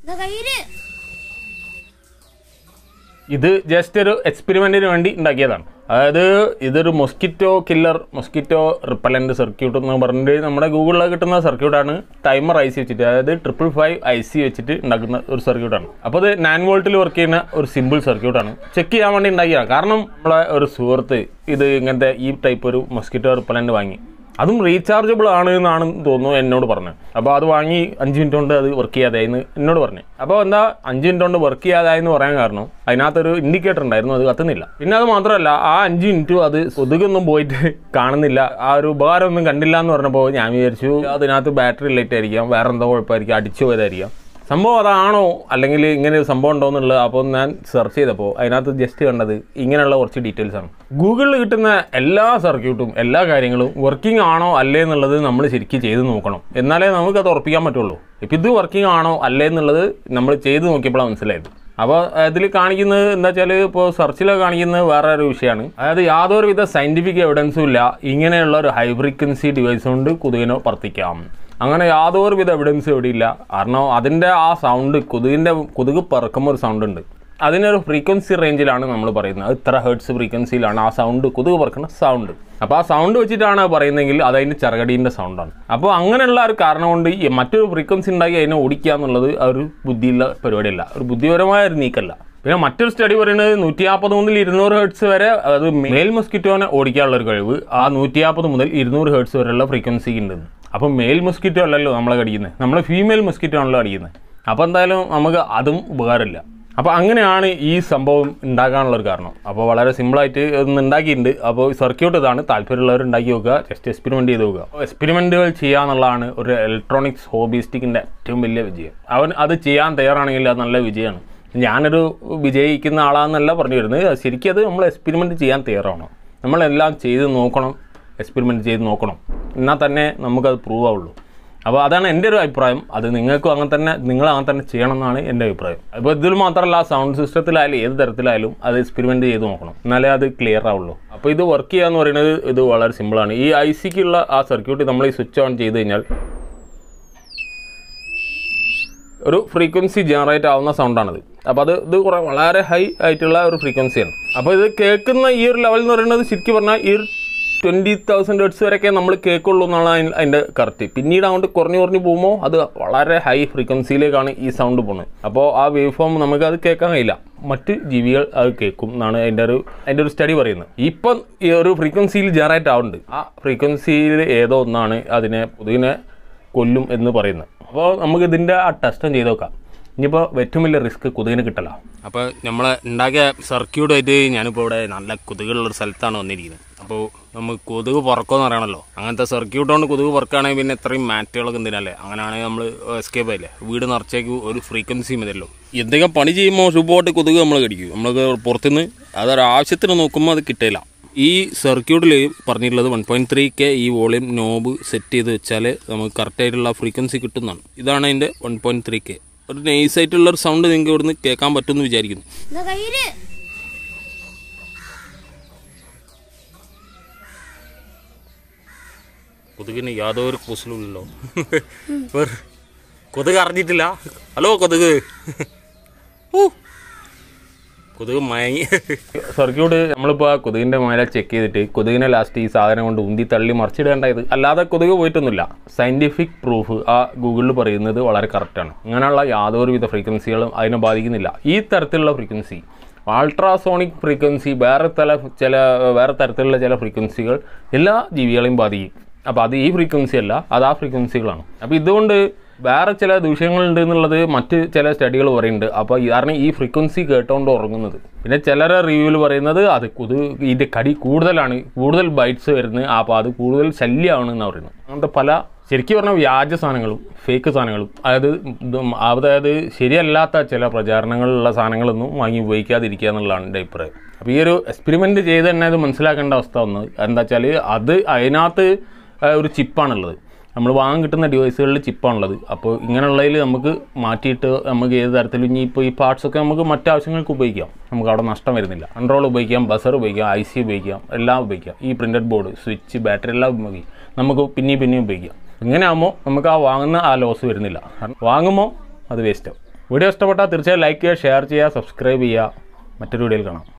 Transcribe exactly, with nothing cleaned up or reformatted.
ഇത് ജസ്റ്റ് ഒരു എക്സ്പെരിമെന്റിന് വേണ്ടി ഉണ്ടാക്കിയതാണ്. അതായത് ഇതൊരു mosquito killer mosquito repellent circuit എന്ന് പറഞ്ഞിട്ട് നമ്മുടെ ഗൂഗിളിൽ കിട്ടുന്ന സർക്യൂട്ടാണ്. ടൈമർ ഐ സി വെച്ചിട്ട്, അതായത് ട്രിപ്പിൾ ഫൈവ് ഐ സി വെച്ചിട്ട് ഉണ്ടാക്കുന്ന ഒരു സർക്യൂട്ടാണ്. അപ്പോൾ അത് നയൻ വോൾട്ടിൽ വർക്ക് ചെയ്യുന്ന ഒരു സിമ്പിൾ സർക്യൂട്ടാണ്. ചെക്ക് ചെയ്യാൻ വേണ്ടി ഉണ്ടാക്കിയതാണ്. കാരണം നമ്മളെ ഒരു സുഹൃത്ത് ഇത് ഇങ്ങനത്തെ ഈ ടൈപ്പ് ഒരു മൊസ്കിറ്റോ റിപ്പലന്റ് വാങ്ങി, അതും റീചാർജബിൾ ആണ് എന്നാണ് തോന്നുന്നു എന്നോട് പറഞ്ഞത്. അപ്പോൾ അത് വാങ്ങി അഞ്ച് മിനിറ്റ് കൊണ്ട് അത് വർക്ക് ചെയ്യാതായെന്ന് എന്നോട് പറഞ്ഞു. അപ്പോൾ എന്താ അഞ്ച് മിനിറ്റ് കൊണ്ട് വർക്ക് ചെയ്യാതായെന്ന് പറയാൻ കാരണം അതിനകത്തൊരു ഇൻഡിക്കേറ്റർ ഉണ്ടായിരുന്നു, അത് കത്തുന്നില്ല. പിന്നെ അത് മാത്രമല്ല, ആ അഞ്ച് മിനിറ്റും അത് കൊതുകൊന്നും പോയിട്ട് കാണുന്നില്ല, ആ ഒരു ഉപകാരമൊന്നും കണ്ടില്ല എന്ന് പറഞ്ഞപ്പോൾ ഞാൻ വിചാരിച്ചു അതിനകത്ത് ബാറ്ററി ലൈറ്റ് ആയിരിക്കാം, വേറെ എന്തോ കുഴപ്പമായിരിക്കും, അടിച്ചു പോയതായിരിക്കാം. സംഭവം അതാണോ അല്ലെങ്കിൽ ഇങ്ങനെ ഒരു സംഭവം ഉണ്ടോ എന്നുള്ളത് അപ്പോൾ ഞാൻ സെർച്ച് ചെയ്തപ്പോൾ അതിനകത്ത് ജസ്റ്റ് കണ്ടത് ഇങ്ങനെയുള്ള കുറച്ച് ഡീറ്റെയിൽസ് ആണ്. ഗൂഗിളിൽ കിട്ടുന്ന എല്ലാ സർക്യൂട്ടും എല്ലാ കാര്യങ്ങളും വർക്കിംഗ് ആണോ അല്ലേ എന്നുള്ളത് നമ്മൾ ശരിക്കും ചെയ്ത് നോക്കണം, എന്നാലേ നമുക്കത് ഉറപ്പിക്കാൻ പറ്റുള്ളൂ. ഇപ്പം ഇത് വർക്കിംഗ് ആണോ അല്ലേ എന്നുള്ളത് നമ്മൾ ചെയ്ത് നോക്കിയപ്പോഴാണ് മനസ്സിലായത്. അപ്പോൾ അതിൽ കാണിക്കുന്നത് എന്താ വെച്ചാൽ, ഇപ്പോൾ സെർച്ചിലൊക്കെ കാണിക്കുന്നത് വേറെ ഒരു വിഷയമാണ്. അതായത് യാതൊരുവിധ സയൻറ്റിഫിക് എവിഡൻസും ഇല്ല ഇങ്ങനെയുള്ള ഒരു ഹൈ ഫ്രീക്വൻസി ഡിവൈസ് കൊണ്ട് കൊതുകിനെ പറത്തിക്കാം. അങ്ങനെ യാതൊരുവിധ എവിഡൻസും ഇവിടെ ഇല്ല. കാരണം അതിൻ്റെ ആ സൗണ്ട്, കൊതുകിൻ്റെ കൊതുക് പറക്കുമ്പോൾ ഒരു സൗണ്ട് ഉണ്ട്, അതിനൊരു ഫ്രീക്വൻസി റേഞ്ചിലാണ് നമ്മൾ പറയുന്നത്. ഇത്ര ഹെർട്സ് ഫ്രീക്വൻസിയിലാണ് ആ സൗണ്ട്, കൊതുക് പറക്കുന്ന സൗണ്ട്. അപ്പോൾ ആ സൗണ്ട് വെച്ചിട്ടാണ് പറയുന്നതെങ്കിൽ അത് അതിൻ്റെ ചെറുകടീൻ്റെ സൗണ്ടാണ്. അപ്പോൾ അങ്ങനെയുള്ള ഒരു കാരണം കൊണ്ട് ഈ മറ്റൊരു ഫ്രീക്വൻസി ഉണ്ടാക്കി അതിനെ ഓടിക്കുക എന്നുള്ളത് ഒരു ബുദ്ധിയുള്ള പരിപാടിയല്ല, ഒരു ബുദ്ധിപരമായ ഒരു നീക്കല്ല. പിന്നെ മറ്റൊരു സ്റ്റഡി പറയുന്നത് നൂറ്റി നാൽപ്പത് മുതൽ ഇരുന്നൂറ് ഹെർട്സ് വരെ, അത് മെയിൽ മൊസ്കിറ്റോനെ ഓടിക്കാനുള്ള ഒരു കഴിവ് ആ നൂറ്റി നാൽപ്പത് മുതൽ ഇരുന്നൂറ് ഹെർട്സ് വരെയുള്ള ഫ്രീക്വൻസിക്ക് ഉണ്ടെന്ന്. അപ്പോൾ മെയിൽ മൊസ്കിറ്റോ അല്ലല്ലോ നമ്മളെ കടിക്കുന്നത്, നമ്മൾ ഫീമെയിൽ മൊസ്കിറ്റോ ആണല്ലോ കടിക്കുന്നത്. അപ്പോൾ എന്തായാലും നമുക്ക് അതും ഉപകാരമില്ല. അപ്പോൾ അങ്ങനെയാണ് ഈ സംഭവം ഉണ്ടാക്കാനുള്ളൊരു കാരണം. അപ്പോൾ വളരെ സിമ്പിളായിട്ട് ഒന്ന് ഉണ്ടാക്കിയിട്ടുണ്ട്. അപ്പോൾ സർക്യൂട്ട് ഇതാണ്, താല്പര്യമുള്ളവർ ഉണ്ടാക്കി നോക്കുക, ജസ്റ്റ് എക്സ്പെരിമെൻറ്റ് ചെയ്ത് നോക്കുക. എക്സ്പെരിമെൻറ്റുകൾ ചെയ്യുക എന്നുള്ളതാണ് ഒരു ഇലക്ട്രോണിക്സ് ഹോബിസ്റ്റിക്കിൻ്റെ ഏറ്റവും വലിയ വിജയം. അവൻ അത് ചെയ്യാൻ തയ്യാറാണെങ്കിൽ അത് നല്ല വിജയമാണ്. ഞാനൊരു വിജയിക്കുന്ന ആളാണെന്നല്ല പറഞ്ഞു വരുന്നത്, ശരിക്കും അത് നമ്മൾ എക്സ്പെരിമെൻറ്റ് ചെയ്യാൻ തയ്യാറാവണം. നമ്മളെല്ലാം ചെയ്ത് നോക്കണം, എക്സ്പെരിമെൻറ്റ് ചെയ്ത് നോക്കണം, എന്നാൽ തന്നെ നമുക്കത് പ്രൂവ് ആവുള്ളൂ. അപ്പോൾ അതാണ് എൻ്റെ ഒരു അഭിപ്രായം. അത് നിങ്ങൾക്കും അങ്ങനെ തന്നെ, നിങ്ങൾ അങ്ങനെ തന്നെ ചെയ്യണം എന്നാണ് എൻ്റെ അഭിപ്രായം. അപ്പോൾ ഇതിൽ മാത്രമല്ല, സൗണ്ട് സിസ്റ്റത്തിലായാലും ഏത് തരത്തിലായാലും അത് എക്സ്പെരിമെൻറ്റ് ചെയ്ത് നോക്കണം, എന്നാലേ അത് ക്ലിയർ ആവുള്ളൂ. അപ്പോൾ ഇത് വർക്ക് ചെയ്യുക എന്ന് പറയുന്നത് ഇത് വളരെ സിമ്പിളാണ്. ഈ ഐ സിക്കുള്ള ആ സർക്യൂട്ട് നമ്മൾ ഈ സ്വിച്ച് ഓൺ ചെയ്ത് കഴിഞ്ഞാൽ ഒരു ഫ്രീക്വൻസി ജനറേറ്റ് ആവുന്ന സൗണ്ടാണിത്. അപ്പോൾ അത് ഇത് കുറേ വളരെ ഹൈ ആയിട്ടുള്ള ഒരു ഫ്രീക്വൻസിയാണ്. അപ്പോൾ ഇത് കേൾക്കുന്ന ഈ ഒരു ലെവൽ എന്ന് പറയുന്നത് ശരിക്കും പറഞ്ഞാൽ ഈ ട്വൻറ്റി തൗസൻഡ് ഹെർട്സ് വരെയൊക്കെ നമ്മൾ കേൾക്കുള്ളൂ എന്നാണ് അതിൻ്റെ കറക്റ്റ്. പിന്നീട് അങ്ങോട്ട് കുറഞ്ഞു കുറഞ്ഞ് പോകുമ്പോൾ അത് വളരെ ഹൈ ഫ്രീക്വൻസിയിലേക്കാണ് ഈ സൗണ്ട് പോകുന്നത്. അപ്പോൾ ആ വേവ് ഫോം നമുക്ക് അത് കേൾക്കാൻ കഴിയില്ല, മറ്റ് ജീവികൾ അത് കേൾക്കും എന്നാണ് അതിൻ്റെ ഒരു അതിൻ്റെ ഒരു സ്റ്റഡി പറയുന്നത്. ഇപ്പം ഈ ഒരു ഫ്രീക്വൻസിയിൽ ജനറേറ്റ് ആവുന്നുണ്ട്, ആ ഫ്രീക്വൻസിയിൽ ഏതോ ഒന്നാണ് അതിനെ കൊതുകിനെ കൊല്ലും എന്ന് പറയുന്നത്. അപ്പോൾ നമുക്ക് ഇതിൻ്റെ ആ ടെസ്റ്റും ചെയ്ത് നോക്കാം. ഇനിയിപ്പോൾ ഏറ്റവും വലിയ റിസ്ക് കൊതുകിന് കിട്ടല. അപ്പോൾ നമ്മൾ ഉണ്ടാക്കിയ സർക്യൂട്ടായിട്ട് ഞാനിപ്പോൾ ഇവിടെ നല്ല കൊതുകുള്ളൊരു സ്ഥലത്താണ് വന്നിരിക്കുന്നത്. അപ്പോൾ നമുക്ക് കൊതുക് പുറക്കുമെന്ന് അറിയണമല്ലോ. അങ്ങനത്തെ സർക്യൂട്ട് കൊണ്ട് കൊതുക് പുറക്കുകയാണെങ്കിൽ പിന്നെ ഇത്രയും മാറ്റുകളൊക്കെ എന്തിനല്ലേ, അങ്ങനെയാണെങ്കിൽ നമ്മൾ എസ്കേപ്പ് ആയില്ലേ, വീട് നിറച്ചേക്ക് ഒരു ഫ്രീക്വൻസി മതിയല്ലോ. എന്തെങ്കിലും പണി ചെയ്യുമ്പോൾ ശുഭമായിട്ട് കൊതുക് നമ്മൾ കടിക്കും. നമ്മൾക്ക് പുറത്തുനിന്ന് അതൊരു ആവശ്യത്തിന് നോക്കുമ്പോൾ അത് കിട്ടില്ല. ഈ സർക്യൂട്ടിൽ പറഞ്ഞിട്ടുള്ളത് വൺ പോയിൻറ്റ് ത്രീ കെ ഈ വോളിയം നോബ് സെറ്റ് ചെയ്ത് വെച്ചാൽ നമുക്ക് കറക്റ്റായിട്ടുള്ള ഫ്രീക്വൻസി കിട്ടുന്നതാണ്. ഇതാണ് അതിൻ്റെ വൺ പോയിൻറ്റ് ത്രീ കെ. ഒരു നൈസായിട്ടുള്ളൊരു സൗണ്ട് നിങ്ങൾക്ക് ഇവിടുന്ന് കേൾക്കാൻ പറ്റുമെന്ന് വിചാരിക്കുന്നു. കൊതുകിന് യാതൊരു കുസലുമില്ലല്ലോ. കൊതുക് അറിഞ്ഞിട്ടില്ല. ഹലോ കൊതുക്, കൊതുക് മയങ്ങി. സർക്യൂട്ട് നമ്മളിപ്പോൾ ആ കൊതുകിൻ്റെ മേലെ ചെക്ക് ചെയ്തിട്ട് കൊതുകിനെ ലാസ്റ്റ് ഈ സാധനം കൊണ്ട് ഉന്തി തള്ളി മറിച്ചിടേണ്ടായത്, അല്ലാതെ കൊതുക് പോയിട്ടൊന്നുമില്ല. സയൻറ്റിഫിക് പ്രൂഫ് ആ ഗൂഗിളിൽ പറയുന്നത് വളരെ കറക്റ്റാണ്. അങ്ങനെയുള്ള യാതൊരുവിധ ഫ്രീക്വൻസികളും അതിനെ ബാധിക്കുന്നില്ല. ഈ തരത്തിലുള്ള ഫ്രീക്വൻസി, അൾട്രാസോണിക് ഫ്രീക്വൻസി, വേറെ തല ചില വേറെ തരത്തിലുള്ള ചില ഫ്രീക്വൻസികൾ എല്ലാ ജീവികളെയും ബാധിക്കും. അപ്പോൾ അത് ഈ ഫ്രീക്വൻസി അല്ല, അത് ആ ഫ്രീക്വൻസികളാണ്. അപ്പോൾ ഇതുകൊണ്ട് വേറെ ചില ദൂഷ്യങ്ങളുണ്ട് എന്നുള്ളത് മറ്റ് ചില സ്റ്റഡികൾ പറയുന്നുണ്ട്. അപ്പോൾ കാരണം ഈ ഫ്രീക്വൻസി കേട്ടുകൊണ്ട് ഉറങ്ങുന്നത്. പിന്നെ ചിലരെ റിവ്യൂവിൽ പറയുന്നത് അത് കൊതുക് ഇതിൻ്റെ കടി കൂടുതലാണ്, കൂടുതൽ ബൈറ്റ്സ് വരുന്നത്, അപ്പോൾ അത് കൂടുതൽ ശല്യമാണ് എന്ന് പറയുന്നത്. അങ്ങനത്തെ പല ശരിക്കും പറഞ്ഞാൽ വ്യാജ സാധനങ്ങളും ഫേക്ക് സാധനങ്ങളും, അതായത് അതായത് ശരിയല്ലാത്ത ചില പ്രചാരണങ്ങളുള്ള സാധനങ്ങളൊന്നും വാങ്ങി ഉപയോഗിക്കാതിരിക്കുക എന്നുള്ളതാണ് എൻ്റെ അഭിപ്രായം. അപ്പോൾ ഈ ഒരു എക്സ്പെരിമെൻറ്റ് ചെയ്ത് തന്നെ അത് മനസ്സിലാക്കേണ്ട അവസ്ഥ വന്നത് എന്താ വെച്ചാൽ, അത് അതിനകത്ത് ഒരു ചിപ്പാണുള്ളത്. നമ്മൾ വാങ്ങാൻ കിട്ടുന്ന ഡിവൈസുകളിൽ ചിപ്പാണുള്ളത്. അപ്പോൾ ഇങ്ങനെയുള്ളതിൽ നമുക്ക് മാറ്റിയിട്ട് നമുക്ക് ഏത് തരത്തിലും ഇനി ഇപ്പോൾ ഈ പാർട്സൊക്കെ നമുക്ക് മറ്റാവശ്യങ്ങൾക്ക് ഉപയോഗിക്കാം, നമുക്ക് അവിടെ നഷ്ടം വരുന്നില്ല. കൺട്രോൾ ഉപയോഗിക്കാം, ബസർ ഉപയോഗിക്കാം, ഐ സി ഉപയോഗിക്കാം, എല്ലാം ഉപയോഗിക്കാം. ഈ പ്രിൻറ്റഡ് ബോർഡ്, സ്വിച്ച്, ബാറ്ററി എല്ലാം ഉപയോഗിക്കാം, നമുക്ക് പിന്നെയും പിന്നെയും ഉപയോഗിക്കാം. ഇങ്ങനെ ആകുമ്പോൾ നമുക്ക് ആ വാങ്ങുന്ന ആ ലോസ് വരുന്നില്ല. കാരണം വാങ്ങുമ്പോൾ അത് വേസ്റ്റാവും. വീഡിയോ ഇഷ്ടപ്പെട്ടാൽ തീർച്ചയായും ലൈക്ക് ചെയ്യുക, ഷെയർ ചെയ്യുക, സബ്സ്ക്രൈബ് ചെയ്യുക. മറ്റൊരു വീഡിയോയിൽ കാണാം.